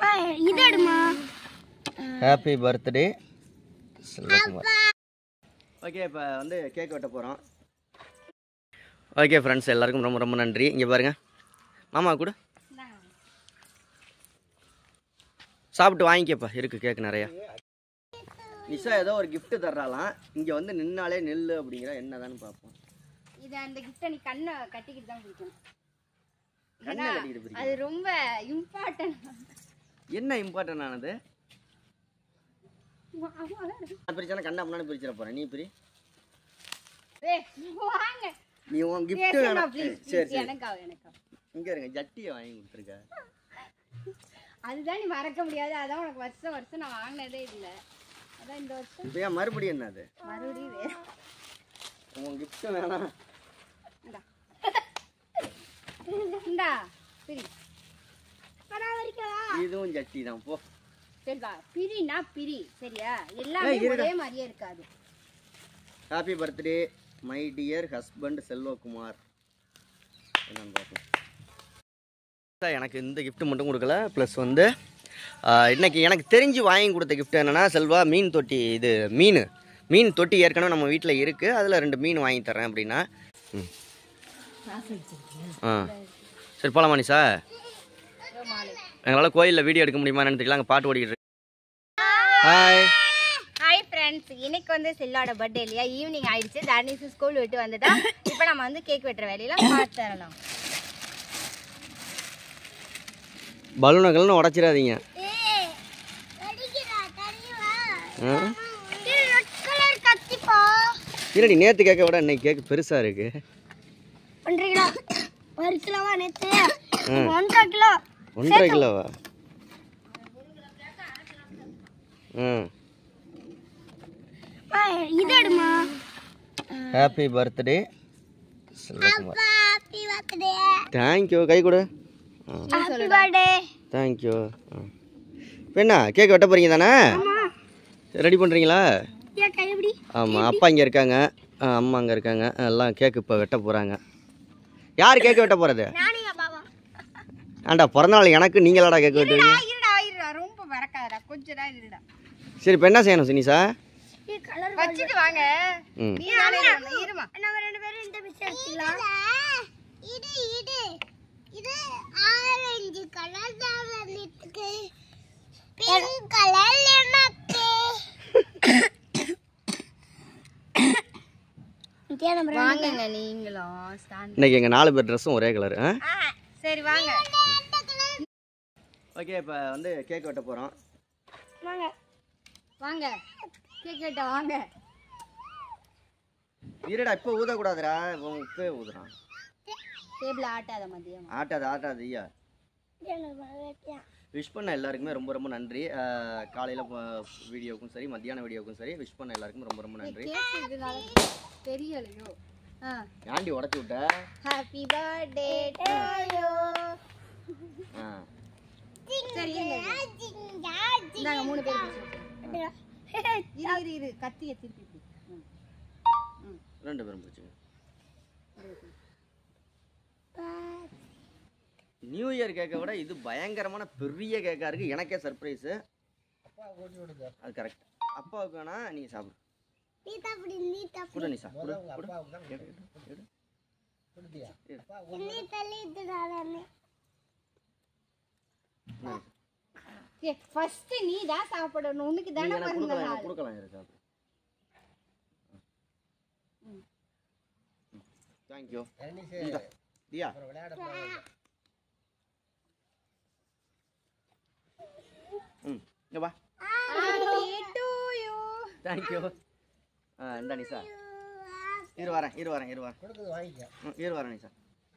Happy birthday Selvakumar. Okay, இப்போ வந்து cake வெட்ட போகிறோம். ஓகே ஃப்ரெண்ட்ஸ், எல்லாருக்கும் ரொம்ப ரொம்ப நன்றி. இங்கே பாருங்கள், மாமா கூட சாப்பிட்டு வாங்கிக்கப்பா, இருக்குது கேக் நிறையா. நிஷா ஏதோ ஒரு கிஃப்ட் தர்றாலாம், இங்கே வந்து நின்னாலே நெல் அப்படிங்கிற என்னதான்னு பார்ப்போம். இது அந்த கிஃப்ட்டை நீ கண்ணை கட்டிக்கிட்டு தான் பிடிக்கணும். கண்ணை கட்டிக்கிட்டு பிடிக்கும். அது ரொம்ப இம்பார்ட்டன்ட். என்ன இம்பார்ட்டன்ட் ஆனது? பிரிச்சானா கண்ணை முன்னாடி பிரிச்சிட போகிறேன். நீ பிரி. வாங்க, நீ உன் கிஃப்ட் வேணும். சரி சரி, எனக்கா இங்கே இருங்க, ஜட்டியை வாங்கி கொடுத்துருக்க. அதுதான் நீ மறக்க முடியாது. அதான் உனக்கு வருஷம் வருஷம் நான் வாங்கினதே இல்லை. அதான் இந்த வருஷம். இப்போ ஏன் மறுபடியும் என்ன அது? மறுபடியும் வேறு உன் கிஃப்ட் வேணாம். இந்தா பிரி. இதுவும் ஜட்டி தான். போ சரிப்பா, பிரினா பிரி, சரியா? எல்லாமே ஒரே மாதிரியே இருக்காது. Happy birthday my dear husband Selvakumar. என்னன்னு பார்ப்போம். எனக்கு இந்த கிஃப்ட் மட்டும் கொடுக்கல, ப்ளஸ் வந்து இன்னைக்கு எனக்கு தெரிஞ்சு வாங்கி கொடுத்த கிஃப்ட் என்னென்னா, செல்வா மீன் தொட்டி. இது மீன் தொட்டி ஏற்கனவே நம்ம வீட்டில் இருக்குது, அதில் 2 மீன் வாங்கி தரேன் அப்படின்னா. சரி போகலாமா நிஷா? எங்களால் கோயிலில் வீடியோ எடுக்க முடியுமான்னு தெரியல, அங்கே பாட்டு ஓடிக்கிட்டு இருக்கு. ஹாய் ஃப்ரெண்ட்ஸ், இன்னைக்கு வந்து செல்லோட பர்த்டே இல்லையா? ஈவினிங் ஆயிடுச்சு. தர்னிஸ் ஸ்கூல் விட்டு வந்துட்டா. இப்போ நம்ம வந்து கேக் வெட்டுற வேலையெல்லாம் பார்த்து தரலாம். பலூனகள்னு உடச்சிடாதீங்க. இல்லடி, நேற்று கேட்க விட இன்னைக்கு கேக்கு பெருசாக இருக்கு. 1.5 கிலோவா? Happy birthday Selvakumar. தேங்க்யூ. கை கொடு. தேங்க்யூ. இப்போ என்ன கேக் வெட்ட போகிறீங்க தானே? ரெடி பண்ணுறீங்களா? ஆமாம், அப்பா இங்கே இருக்காங்க, அம்மா அங்கே இருக்காங்க, எல்லாம் கேக்கு இப்போ வெட்ட போகிறாங்க. யார் கேக்கு வெட்ட போகிறது? ஆண்டா, பிறந்தநாள் எனக்கு நீங்களாடா கேக்கு வெட்டுவீங்க? ரொம்ப வரக்காதடா, கொஞ்சம் தான் இருடா. சரி, இப்போ என்ன செய்யணும் சினிஷா? வச்சிட்டு வாங்க. நீ இருமா, நம்ம 2 பேரும் இந்த பிச்சை எடுத்துக்கலாம். இது ஆரஞ்சு கலர் தான் வந்துருக்கு, பிங்க் கலர் எனக்கு. வாங்குங்க நீங்களும் ஸ்டாண்ட். இன்னைக்கு எங்கள் 4 பேர் ட்ரெஸ்ஸும் ஒரே கலர். சரி வாங்க. ஓகே, இப்போ வந்து கேக் வெட்ட போகிறோம். வாங்க வாங்க, கேக் வெட்ட வாங்க. இருடா, இப்போ ஊதக்கூடாதுடா, இப்போ ஊதுறான். டேபிள் ஆட்டாத மதியம். ஆட்டாது ஐயா. விஷ் பண்ண எல்லாருக்குமே ரொம்ப ரொம்ப நன்றி. காலையில் வீடியோக்கும் சரி, மத்தியான வீடியோக்கும் சரி, விஷ் பண்ண எல்லாருக்கும் ரொம்ப ரொம்ப நன்றி. தெரியலையோ? ஆண்டி உடச்சி விட்ட. Happy birthday to you. சரி, இந்தாங்க 3 பேர். இரு கத்திய திருப்பி 2 பேரும் பிடிச்சிங்க. நியூ இயர் கேக்கை விட இது பயங்கரமான பெரிய கேக்காக இருக்குது. எனக்கே சர்ப்ரைஸு. அது கரெக்ட். அப்பாவுக்கு வேணா நீங்கள் சாப்பிடு. கூட நீ சாப்பிடு. ஃபர்ஸ்ட் நீ தான் சாப்பிடணும். உனக்கு தானே பிறந்தநாள். கொடுக்கலாம். சாப்பிடு. தேங்க்யூ. தியா இங்க வா. தேங்க்யூ. இந்த நிஷா இரு வரேன் நிஷா.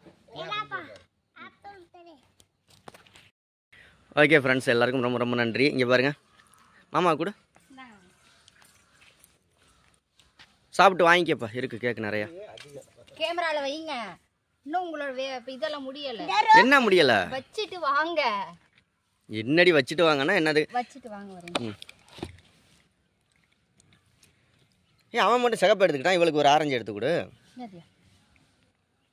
ஓகே ஃப்ரெண்ட்ஸ், எல்லாருக்கும் ரொம்ப ரொம்ப நன்றி. இங்கே பாருங்கள், மாமா கூட சாப்பிட்டு வாங்கிக்கப்பா, இருக்குது கேக் நிறையா. கேமரால வைங்க. இன்னும் உங்களோட இதெல்லாம் முடியல. என்ன முடியல? வச்சிட்டு வாங்க. என்னடி வச்சிட்டு வாங்கன்னா என்னது? வச்சிட்டு வாங்க வரேன். ஏன் அவன் மட்டும் சிகப்பு எடுத்துக்கிட்டான், இவளுக்கு ஒரு ஆரஞ்சு எடுத்து கொடு.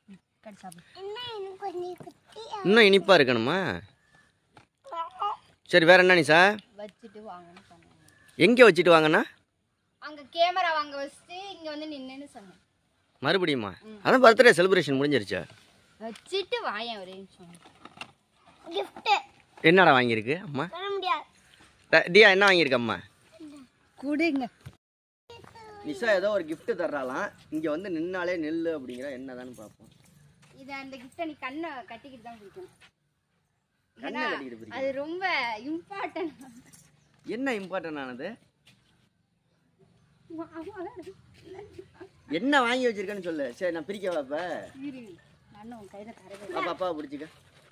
இன்னும் இனிப்பா இருக்கணுமா? சரி வேறு என்ன நிஷா? வச்சுட்டு வாங்கன்னு சொன்னேன். எங்கே வச்சுட்டு வாங்கண்ணா? அங்கே கேமரா வாங்க வச்சுட்டு இங்கே வந்து நின்னுன்னு சொன்னேன். மறுபடியுமா? அதான் பர்த்டே செலிப்ரேஷன் முடிஞ்சிருச்சா? வச்சுட்டு வாயேன் ஒரே நிமிஷம். கிஃப்ட் என்னடா வாங்கியிருக்கு அம்மா? தர முடியாது. தியா என்ன வாங்கியிருக்கு அம்மா? கொடுங்க. நிஷா ஏதோ ஒரு கிஃப்ட் தர்றாலாம். இங்கே வந்து நின்னாலே நெல்லு அப்படிங்கிற என்னதான்னு பார்ப்போம். இது அந்த கிஃப்ட்டை நீ கண்ணை கட்டிக்கிட்டு தான் பிடிக்கணும். கண்ணை கட்டிக்கிட்டு பிடிக்கணும். அது ரொம்ப இம்பார்ட்டன்ட். என்ன இம்பார்ட்டன்ட் ஆனது? என்ன வாங்கி வச்சிருக்கேன்னு சொல்லு. சரி நான் பிரிக்க வாப்பா. நானும் கையில கரவே. பாப்பா அப்பாவை பிடிச்சிக்க.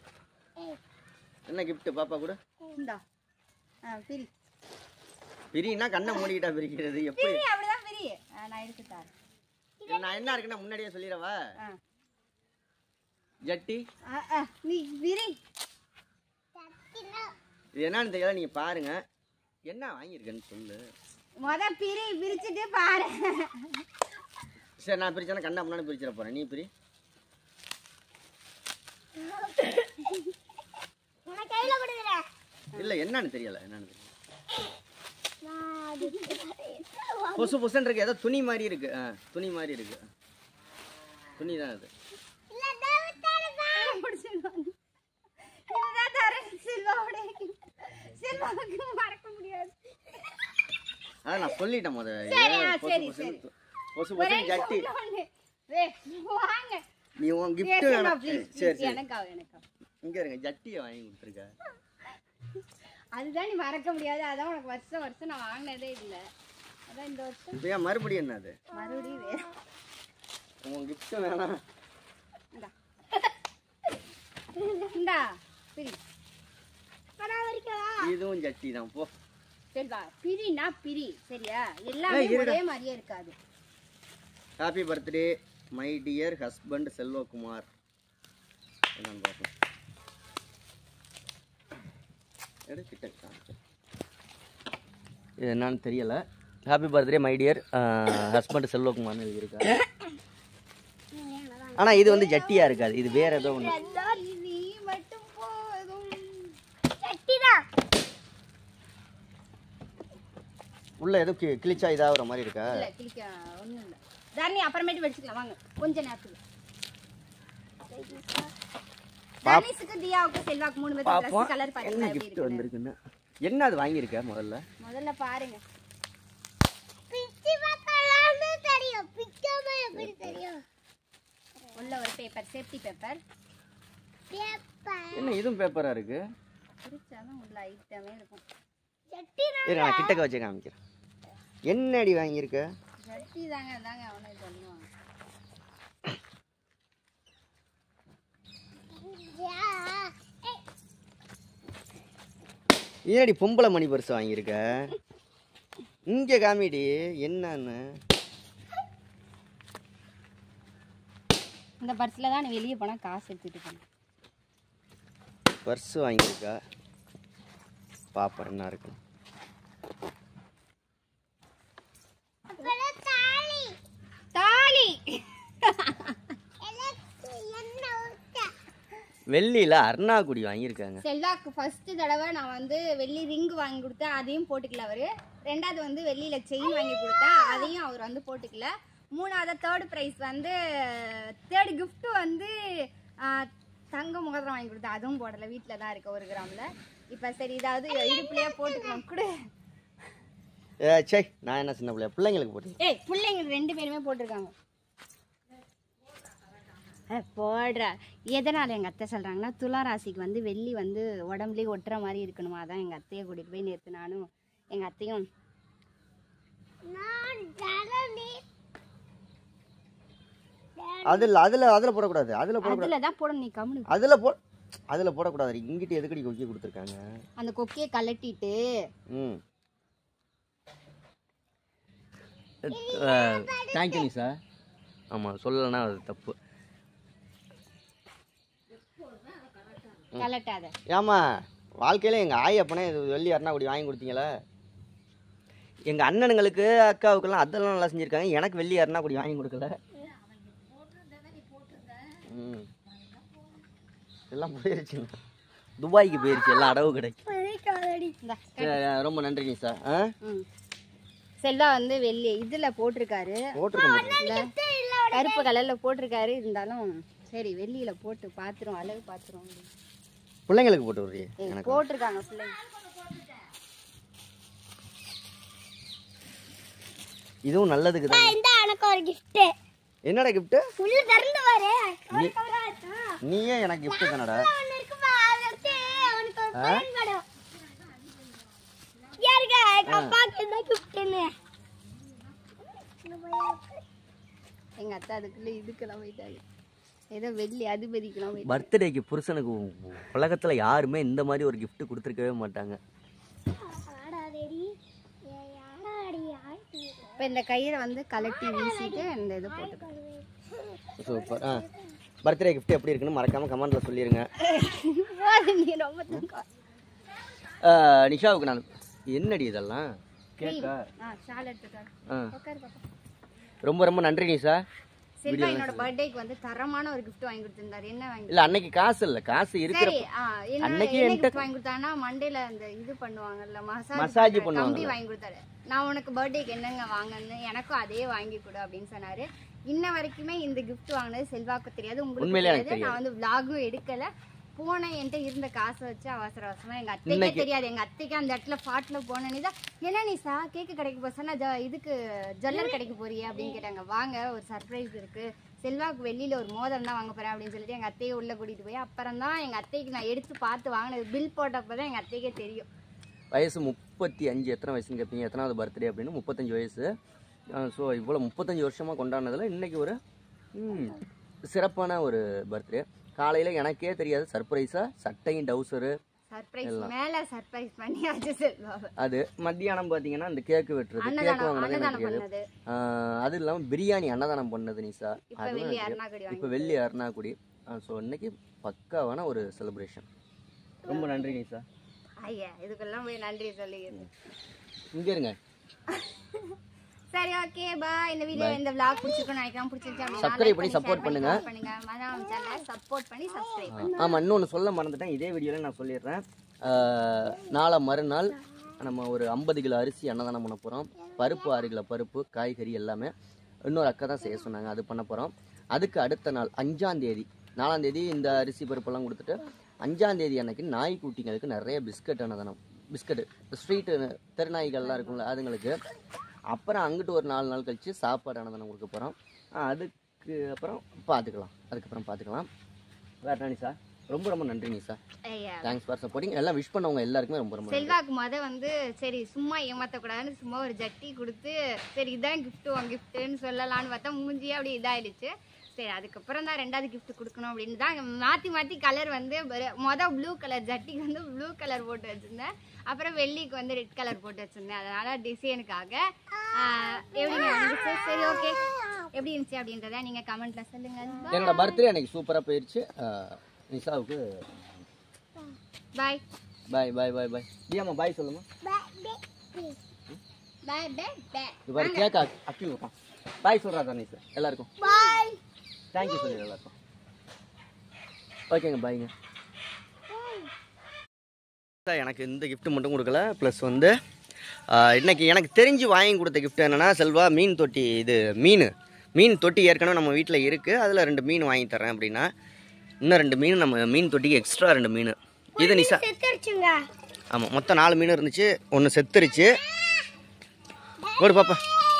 என்ன கிஃப்ட் பாப்பா கூட? இந்தா. பிரி. பிரினா கண்ணை மூடிக்கிட்டா பிரிக்கிறது எப்படி? பிரி அப்படிதான் பிரி. நான் எடுத்து தரேன். நான் என்ன இருக்குன்னா முன்னாடியே சொல்லிடவா? ஜட்டி. நீ பிரி. இது என்னன்னு தெரியல, நீங்க பாருங்க. என்ன வாங்கியிருக்கேன்னு சொல்லு. பிரி பிரிச்சுட்டு பாரு. சரி நான் பிரிச்சானா கண்ணா முன்னாடி பிரிச்சிட போறேன். நீ பிரி. இல்ல என்னன்னு தெரியல. என்னன்னு தெரியல. பொசு பொசுன்னு இருக்கு. ஏதோ துணி மாதிரி இருக்கு. துணி மாதிரி இருக்கு. துணி தான் அது. அதான் நான் சொல்லிட்டேன் பொசு பொசுன்னு ஜட்டி. நீ உன் கிஃப்ட் வேணும். சரி சரி இங்க இருங்க. ஜட்டியை வாங்கி கொடுத்துருக்க. அதுதான் நீ மறக்க முடியாது. அதான் உனக்கு வருஷம் வருஷம் நான் வாங்கினதே இல்லை. அதான் இந்த வருஷம். இப்போ ஏன் மறுபடியும் என்ன அது? மறுபடியும் வேற உன் கிஃப்ட் வேணாம். இந்தா பிரி. இதுவும் ஜட்டி தான் போ. சரிப்பா பிரினா பிரி. சரியா? எல்லாமே ஒரே மாதிரியே இருக்காது. Happy birthday my dear husband Selvakumar. என்னன்னு பார்ப்போம். இது என்னன்னு தெரியல. Happy birthday my dear husband செல்வகுமார்னு எழுதியிருக்காங்க. ஆனால் இது வந்து ஜட்டியா இருக்காது. இது வேற ஏதோ ஒன்று. உள்ள ஏதோ கிழிச்சா இதாகிற மாதிரி இருக்கா? இல்ல கிழிக்க ஒண்ணும் இல்ல. தாரணி அப்புறமேட்டு வெடிச்சுக்கலாம் வாங்க. கொஞ்ச நேரத்துக்கு. தானிஷுக்கு தியாவுக்கு செல்வாக்கு 3 பேருக்கு ட்ரெஸ் கலர் பாத்தீங்களா? என்ன கிஃப்ட் வந்திருக்குன்னு. என்ன அது வாங்கியிருக்க முதல்ல பாருங்க. பிச்சி பார்க்கலாம்னு தெரியும். பிச்சாம எப்படி தெரியும்? உள்ள ஒரு பேப்பர், சேஃப்டி பேப்பர். என்ன இதுவும் பேப்பரா இருக்கு? பிரிச்சாதான் உள்ள ஐட்டமே இருக்கும். நான் கிட்டக்க வச்சு காமிக்கிறேன். என்னடி வாங்கியிருக்க? ஜட்டி தாங்க. தாங்க அவனே சொல்லுவான். ஏடி பொம்பளை மணி பர்ஸ் வாங்கியிருக்க? இங்கே காமிடி என்னன்னு. இந்த பர்ஸில் தான் நீ வெளியே போனால் காசு எடுத்துகிட்டு போன. பர்ஸ் வாங்கியிருக்கா? பாப்பா என்ன இருக்கு. வெள்ளியில அருணாக்குடி வாங்கியிருக்காங்க. செல்வாக்கு ஃபர்ஸ்ட் தடவை நான் வந்து வெள்ளி ரிங் வாங்கி கொடுத்தேன். அதையும் போட்டுக்கல அவரு. ரெண்டாவது வந்து வெள்ளியில செயின் வாங்கி கொடுத்தா அதையும் அவர் வந்து போட்டுக்கல. மூணாவது தேர்ட் ப்ரைஸ் வந்து தேர்ட் கிஃப்ட் வந்து தங்க முகத்திரம் வாங்கி கொடுத்தா அதுவும் போடல. வீட்டில் தான் இருக்கு 1 கிராம்ல. இப்போ சரி இதாவது இடுப்புலையே போட்டுக்கலாம் கூட. சே நான் என்ன சின்ன பிள்ளையா? பிள்ளைங்களுக்கு போட்டு. பிள்ளைங்க 2 பேருமே போட்டிருக்காங்க. போடுற எதனால் எங்கள் அத்தை சொல்கிறாங்கன்னா துலா ராசிக்கு வந்து வெள்ளி வந்து உடம்புலேயே ஒட்டுற மாதிரி இருக்கணுமா. அதான் எங்கள் அத்தையை கூட்டிகிட்டு போய் நேற்று நானும் எங்கள் அத்தையும் அதில் போடக்கூடாது. அதில் தான் போடணும். நீ கம்முனு அதில் போடக்கூடாது. இங்கிட்டு எதுக்கடி கொக்கி கொடுத்துருக்காங்க? அந்த கொக்கியை கலட்டிட்டு தேங்க்யூ சார். ஆமாம் சொல்லலைன்னா அது தப்பு. கலட்டாத. ஏமா வாழ்க்கையில் எங்கள் ஆய் அப்பனே இது வெள்ளி அருணாக்குடி வாங்கி கொடுத்தீங்களே. எங்கள் அண்ணனுங்களுக்கு அக்காவுக்கெல்லாம் அதெல்லாம் நல்லா செஞ்சுருக்காங்க. எனக்கு வெள்ளி அருணாக்குடி வாங்கி கொடுக்கல. எல்லாம் போயிருச்சு. துபாய்க்கு போயிருச்சு. எல்லாம் அடவு கிடைக்கும். ரொம்ப நன்றி நிஷா. செல்வா வந்து வெள்ளி இதில் போட்டிருக்காரு, கருப்பு கலரில் போட்டிருக்காரு. இருந்தாலும் சரி வெள்ளியில் போட்டு பார்த்துரும், அழகு பார்த்துரும். பிள்ளைங்களுக்கு போட்டு விடுறீ? போட்டிருக்காங்க பிள்ளைங்க. இதுவும் நல்லதுக்கு தான். எனக்கு ஒரு கிஃப்ட். என்னடா கிஃப்ட்? உள்ள திறந்து பாரு. நீயே எனக்கு கிஃப்ட் தானடா. எங்க அத்தா அதுக்குள்ள இதுக்கெல்லாம் போயிட்டாங்க. ஏதோ வெள்ளி அதிபதிக்கெல்லாம் போயிட்டாங்க. பர்த்டேக்கு புருஷனுக்கு உலகத்துல யாருமே இந்த மாதிரி ஒரு gift கொடுத்துருக்கவே மாட்டாங்க. இப்போ இந்த கயிறை வந்து கலட்டி வீசிட்டு இந்த இது போட்டுக்கலாம். சூப்பர். பர்த்டே gift எப்படி இருக்குன்னு மறக்காம கமெண்ட்ல சொல்லிருங்க. நீ ரொம்ப தூக்கம். நிஷாவுக்கு நான் என்னடி இதெல்லாம் கேக்கா? ஷால் எடுத்துட்டாரு. உட்காரு பாப்பா. ரொம்ப ரொம்ப நன்றி நிஷா. செல்வா என்னோட பர்த்டேக்கு வந்து தரமான ஒரு gift வாங்கி கொடுத்திருந்தாரு. என்ன வாங்கி? இல்ல அன்னைக்கு காசு இல்ல, காசு இருக்கு. சரி அன்னைக்கு என்ன வாங்கி கொடுத்தானா மண்டேல அந்த இது பண்ணுவாங்கல்ல மசாஜ் பண்ணுவாங்க, கம்பி வாங்கி கொடுத்தாரு. நான் உனக்கு பர்த்டேக்கு என்னங்க வாங்கன்னு, எனக்கும் அதே வாங்கி கொடு அப்படின்னு சொன்னாரு. இன்ன வரைக்குமே இந்த gift வாங்கினது செல்வாக்கு தெரியாது, உங்களுக்கு தெரியாது. நான் வந்து vlog-ம் எடுக்கல. போன என்கிட்ட இருந்த காசை வச்சு அவசர அவசரமா எங்க அத்தைக்கே தெரியாது. எங்க அத்தைக்கு அந்த இடத்துல பாட்டுல போனேன்னு தான் என்ன நிஷா கேக்கு கடைக்கு போசா இதுக்கு ஜுவல்லர் கடைக்கு போறியே அப்படின்னு கேட்டாங்க. வாங்க ஒரு சர்ப்ரைஸ் இருக்கு, செல்வாக்கு வெளியில ஒரு மோதிரம் தான் வாங்க போறேன் அப்படின்னு சொல்லிட்டு எங்க அத்தையை உள்ள கூட்டிட்டு போய் அப்புறம் தான் எங்க அத்தைக்கு நான் எடுத்து பார்த்து வாங்கினது. பில் போட்டப்பதான் எங்க அத்தைக்கே தெரியும். வயசு 35. எத்தனை வயசுன்னு கேட்பீங்க? எத்தனாவது பர்த்டே அப்படின்னு? 35 வயசு. ஸோ இவ்வளோ 35 வருஷமா கொண்டாடினதுல இன்னைக்கு ஒரு சிறப்பான ஒரு பர்த்டே. காலையில எனக்கே தெரியாது சர்ப்ரைஸா சட்டையும் டவுசரு சர்ப்ரைஸ் மேல சர்ப்ரைஸ் பண்ணியாச்சு செல்வாவை. அது மத்தியானம் பாத்தீங்கன்னா இந்த கேக்கு வெட்டுறது, கேக் வாங்குறது, அது இல்லாம பிரியாணி அன்னதானம் பண்ணது நிஷா. இப்ப வெள்ளி அருணாக்குடி. ஸோ இன்னைக்கு பக்காவான ஒரு செலிப்ரேஷன். ரொம்ப நன்றி நிஷா. ஐயா இதுக்கெல்லாம் போய் நன்றி சொல்லி இங்க இருங்க. சரி ஓகே பாய். இந்த வீடியோ இந்த vlog பிடிச்சிருக்குன்னு நினைக்கிறேன். பிடிச்சிருச்சு அப்படினா சப்ஸ்கிரைப் பண்ணி சப்போர்ட் பண்ணுங்க. மனம் சேனலை சப்போர்ட் பண்ணி சப்ஸ்கிரைப் பண்ணுங்க. ஆமா இன்னொன்னு சொல்ல மறந்துட்டேன், இதே வீடியோல நான் சொல்லிடுறேன். நாளை மறுநாள் நம்ம ஒரு 50 கிலோ அரிசி அன்னதானம் பண்ண போறோம். பருப்பு 6 கிலோ பருப்பு, காய்கறி எல்லாமே இன்னொரு அக்கா தான் செய்ய சொன்னாங்க, அது பண்ண போறோம். அதுக்கு அடுத்த நாள் 5ஆம் தேதி 4ஆம் தேதி இந்த அரிசி பருப்பெல்லாம் கொடுத்துட்டு 5ஆம் தேதி அன்னைக்கு நாய்க்குட்டிங்களுக்கு நிறைய பிஸ்கட் அன்னதானம். பிஸ்கட் ஸ்ட்ரீட் தெருநாய்கள்லாம் இருக்கும்ல அதுங்களுக்கு. அப்புறம் அங்கிட்டு ஒரு 4 நாள் கழிச்சு சாப்பாடு அன்னதானம் கொடுக்க போகிறோம். அதுக்கப்புறம் பார்த்துக்கலாம். வேற நிஷா ரொம்ப ரொம்ப நன்றி நிஷா. Thanks for supporting. எல்லாம் விஷ் பண்ணவங்க எல்லாருக்குமே ரொம்ப ரொம்ப செல்வாக்கு வந்து சரி சும்மா ஏமாற்றக்கூடாதுன்னு சும்மா ஒரு ஜட்டி கொடுத்து சரி இதான் கிஃப்ட்டுன்னு சொல்லலான்னு பார்த்தா மூஞ்சியே அப்படி இதாகிடுச்சு. சரி அதுக்கப்புறம் தான் 2வது gift கொடுக்கணும் அப்படின்னு தான் மாற்றி கலர் வந்து ப்ளூ கலர் ஜட்டிக்கு வந்து ப்ளூ கலர் போட்டு வச்சுருந்தேன். அப்புறம் வெள்ளிக்கு வந்து ரெட் கலர் போட்டு வச்சுருந்தேன். அதனால் டிசைனுக்காக எப்படி இருந்துச்சு? சரி ஓகே எப்படி இருந்துச்சு அப்படின்றத நீங்கள் கமெண்ட்டில் சொல்லுங்கள். என்னோட பர்த்டே அன்னைக்கு சூப்பராக போயிடுச்சு. நிஷாவுக்கு பாய் பாய் பாய் பாய் பாய். ஏமா பாய் சொல்லுமா. பாய் கேட்க அக்கி வைப்பான். பாய் சொல்கிறா நிஷா எல்லாருக்கும். பாய் தேங்க்யூ சொல்லி எல்லாருக்கும். ஓகேங்க பாய்ங்க. எனக்கு இந்த கிஃப்ட் மட்டும் கொடுக்கல, ப்ளஸ் வந்து இன்னைக்கு எனக்கு தெரிஞ்சு வாங்கி கொடுத்த கிஃப்ட் என்னென்னா செல்வா மீன் தொட்டி. இது மீன் தொட்டி ஏற்கனவே நம்ம வீட்டில் இருக்குது, அதில் 2 மீன் வாங்கி தரேன் அப்படின்னா இன்னும் 2 மீன் நம்ம மீன் தொட்டிக்கு எக்ஸ்ட்ரா 2 மீன். இது நிஷா ஆமாம் மொத்தம் 4 மீன் இருந்துச்சு, 1 செத்துருச்சு. ஒரு பாப்பா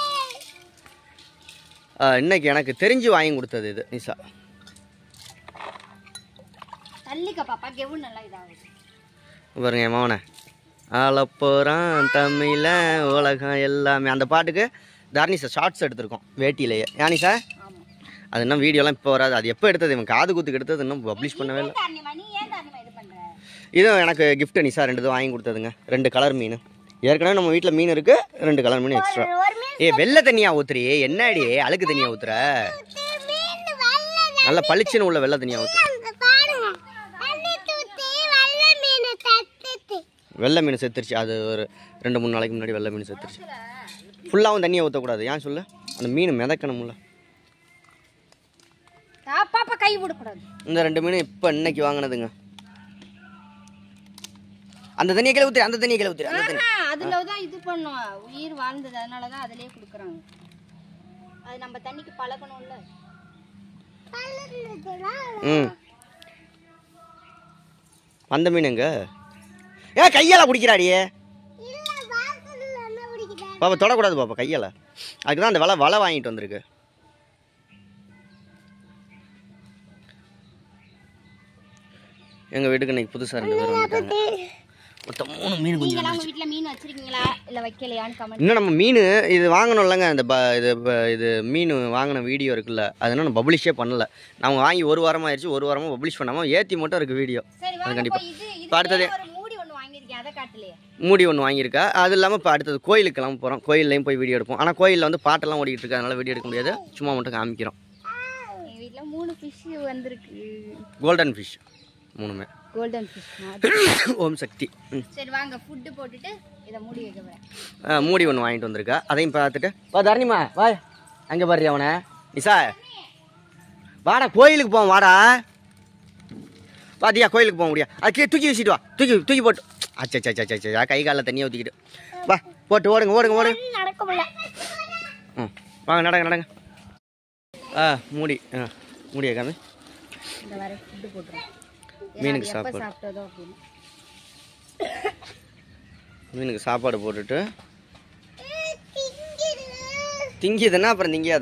இன்னைக்கு எனக்கு தெரிஞ்சு வாங்கி கொடுத்தது இது நிஷா. பாருங்க என் மவனை ஆளப்போகிறான் தமிழ உலகம் எல்லாமே அந்த பாட்டுக்கு தர்னிஷா ஷார்ட்ஸ் எடுத்திருக்கோம் வேட்டியிலேயே. ஏனிஷா அது இன்னும் வீடியோலாம் இப்போ வராது. அது எப்போ எடுத்தது? இவன் காது குத்துக்கு எடுத்தது இன்னும் பப்ளிஷ் பண்ணவே இல்லை. இதுவும் எனக்கு கிஃப்ட் நிஷா 2 இது வாங்கி கொடுத்ததுங்க. 2 கலர் மீன். ஏற்கனவே நம்ம வீட்டில் மீன் இருக்குது, 2 கலர் மீன் எக்ஸ்ட்ரா. வெள்ளை தண்ணியாக ஊற்றுறி என்னடி அழுக்கு தண்ணியாக ஊற்றுற? நல்லா பளிச்சுன்னு உள்ள வெள்ளை தண்ணியாக ஊற்று. வெள்ளை மீன் செத்துருச்சு. அது ஒரு 2-3 நாளைக்கு முன்னாடி வெள்ளை மீன் செத்துருச்சு. ஃபுல்லாகவும் தண்ணியை ஊற்றக்கூடாது. ஏன் சொல்ல? அந்த மீன் மிதக்கணும்ல. கை விடக்கூடாது. இந்த 2 மீன் இப்போ இன்னைக்கு வாங்கினதுங்க. அந்த தண்ணியை கீழே ஊற்றி அந்த தண்ணியை கீழே ஊற்றி அந்த தண்ணி அதுல தான் இது பண்ணோம் உயிர் வாழ்ந்தது அதனால தான் அதிலே கொடுக்குறாங்க அது நம்ம தண்ணிக்கு பழகணும்ல ம் அந்த மீன் எங்க ஏன் கையால் பிடிக்கிறாடியே பாப்பா தொடக்கூடாது பாப்பா கையால் அதுக்கு தான் அந்த வலை வாங்கிட்டு வந்திருக்கு எங்கள் வீட்டுக்கு இன்னைக்கு புதுசாக 2 பேர் வந்துட்டாங்க மொத்தம் 3 மீன் குஞ்சு நீங்க உங்க வீட்ல மீன் வச்சிருக்கீங்களா இல்ல வைக்கலையான்னு கமெண்ட் இன்னும் நம்ம மீன் இது வாங்கணும்லங்க இந்த இது மீன் வாங்கின வீடியோ இருக்குல்ல அது இன்னும் பப்ளிஷே பண்ணல நாங்கள் வாங்கி 1 வாரம் ஆயிடுச்சு 1 வாரமாக பப்ளிஷ் பண்ணாமல் ஏற்றி மட்டும் இருக்குது வீடியோ சரி அது வாங்க கண்டிப்பாக இது இப்போ அடுத்தது ஒரு மூடி ஒன்னு வாங்கிருக்கேன் அத காட்டலையே மூடி ஒன்று வாங்கியிருக்கா அது இல்லாமல் இப்போ அடுத்தது கோயிலுக்கு கிளம்ப போகிறோம் கோயில்லையும் போய் வீடியோ எடுப்போம் ஆனால் கோயிலில் வந்து பாட்டெல்லாம் ஓடிக்கிட்டு இருக்கு அதனால வீடியோ எடுக்க முடியாது சும்மா மட்டும் காமிக்கிறோம் எங்க வீட்ல 3 ஃபிஷ் வந்திருக்கு கோல்டன் ஃபிஷ் 3மே கோல்டன் ஃபிஷ் ஓம் சக்தி சரி வாங்க ஃபுட் போட்டுட்டு இத மூடி வைக்க போறேன் மூடி ஒன்று வாங்கிட்டு வந்திருக்கா அதையும் பார்த்துட்டு வா தரணிமா வா அங்கே பாரு அவனை நிசா வாடா கோயிலுக்கு போவோம் வாடா வாதியா கோயிலுக்கு போக முடியா அது தூக்கி வீசிட்டு வா தூக்கி போட்டு அச்சா கை காலில் தண்ணியை ஊற்றிக்கிட்டு வா போட்டு ஓடுங்க நடக்க முடியல ம் வாங்க நடங்க மூடி மூடியா காமி இந்த வர ஃபுட் போட்டுறோம் மீனுக்கு எப்ப சாப்பாடு சாப்பிட்டதோ அப்படின்னு மீனுக்கு சாப்பாடு போட்டுட்டு திங்கிதுன்னா அப்புறம் திங்கியாத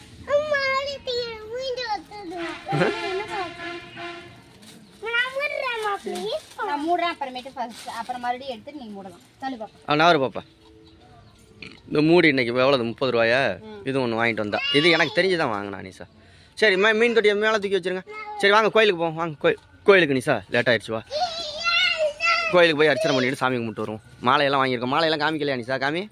நான் மூடுறேன் அப்புறமேட்டு அப்புறம் மறுபடியும் எடுத்து நீங்க மூடலாம் சொல்லு பாப்பா நவரு பாப்பா இந்த மூடி இன்னைக்கு எவ்வளவு 30 ரூபாயா இது ஒன்று வாங்கிட்டு வந்தா இது எனக்கு தெரிஞ்சு தான் வாங்கினா நிசா சரி மீன் தொட்டியை மேலே தூக்கி வச்சிருங்க சரி வாங்க கோயிலுக்கு போவோம் வாங்க கோயிலுக்கு நிசா லேட் ஆயிடுச்சு வா கோயிலுக்கு போய் அர்ச்சனை பண்ணிட்டு சாமி கும்பிட்டு வருவோம் மாலையெல்லாம் வாங்கியிருக்கோம் மாலையெல்லாம் காமிக்கலையா நிசா காமி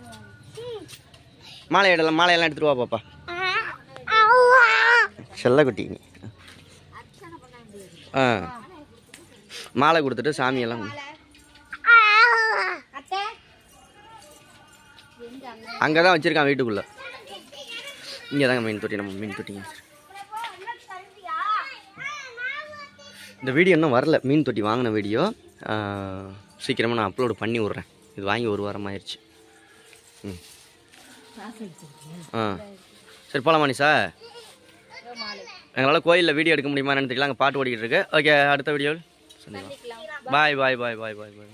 மாலையெல்லாம் எடுத்துட்டு வா பாப்பா செல்லக்குட்டி நீ மாலை கொடுத்துட்டு சாமியெல்லாம் அங்கே தான் வச்சுருக்கான் வீட்டுக்குள்ளே இங்கே தாங்க மீன் தொட்டி நம்ம மீன் தொட்டிங்க இந்த வீடியோ இன்னும் வரல மீன் தொட்டி வாங்கின வீடியோ சீக்கிரமாக நான் அப்லோடு பண்ணி விட்றேன் இது வாங்கி 1 வாரம் ஆயிடுச்சு சரி போகலாமா நிசா எங்களால் கோயிலில் வீடியோ எடுக்க முடியுமா என்னன்னு தெரியல அங்கே பாட்டு ஓடிக்கிட்டு இருக்கு ஓகே அடுத்த வீடியோவில் சந்திக்கலாம் பாய்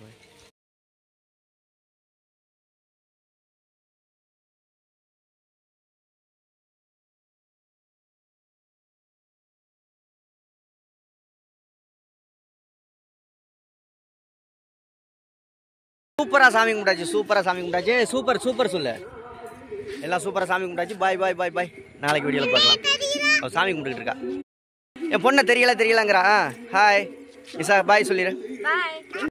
சூப்பராக சாமி கும்பிட்டாச்சு சூப்பர் சொல்லு எல்லாம் சூப்பராக சாமி கும்பிட்டாச்சு பாய் நாளைக்கு வீடியோவில் பார்க்கலாம் அவள் சாமி கும்பிட்டுக்கிட்டு இருக்கா என் பொண்ணை தெரியலங்கிறா ஹாய் நிசா பாய் சொல்லிடு பாய்